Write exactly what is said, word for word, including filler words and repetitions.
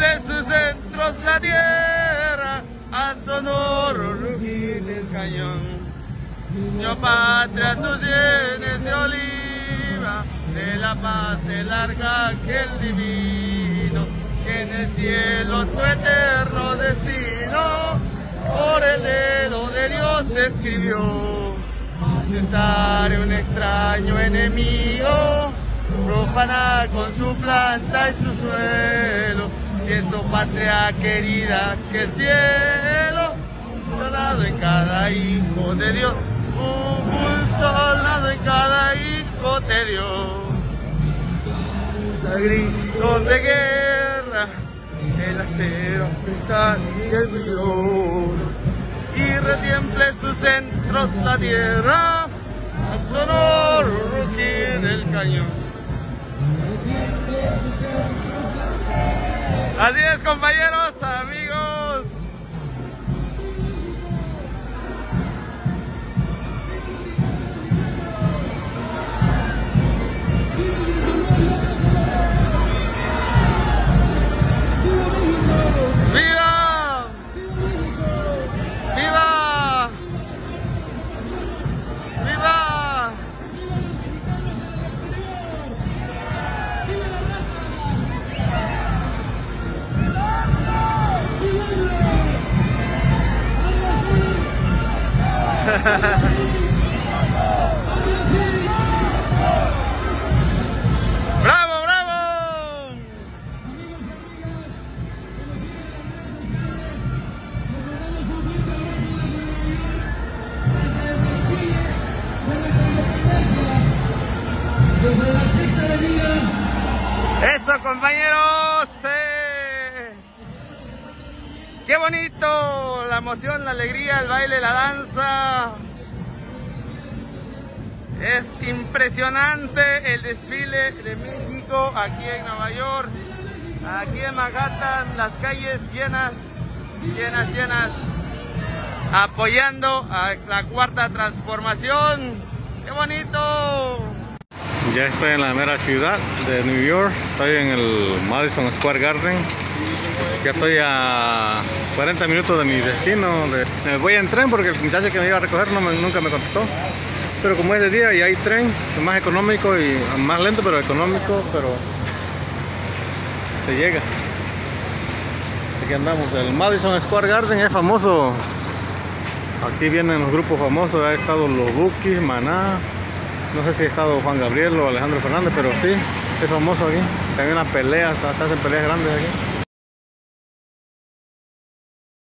retiemble sus centros la tierra, al sonoro rugir del cañón. Yo patria, tú tienes de oliva, de la paz el arcángel divino, que en el cielo tu eterno destino, por el dedo de Dios escribió. Cesare un extraño enemigo, profana con su planta y su suelo, que es su patria querida, que el cielo, soldado en cada hijo de Dios, un soldado en cada hijo de Dios. A gritos de guerra, el acero, cristal y el brillo, y retiemble sus centros la tierra, al sonoro rugir del cañón. Así es, compañeros, amigos. ¡Viva! ¡Viva! ¡Viva! ¡Bravo, bravo! Eso, compañeros. ¡Eh! ¡Qué bonito! La emoción, la alegría, el baile, la danza. Es impresionante el desfile de México aquí en Nueva York. Aquí en Manhattan, las calles llenas, llenas, llenas, apoyando a la cuarta transformación. ¡Qué bonito! Ya estoy en la mera ciudad de New York, estoy en el Madison Square Garden. Ya estoy a cuarenta minutos de mi destino. De... Me voy en tren porque el muchacho que me iba a recoger no me, nunca me contestó. Pero como es de día y hay tren, es más económico y más lento, pero económico, pero se llega. Aquí andamos. El Madison Square Garden es famoso. Aquí vienen los grupos famosos. Ha estado los Bukis, Maná. No sé si ha estado Juan Gabriel o Alejandro Fernández, pero sí, es famoso aquí. También las peleas, se hacen peleas grandes aquí.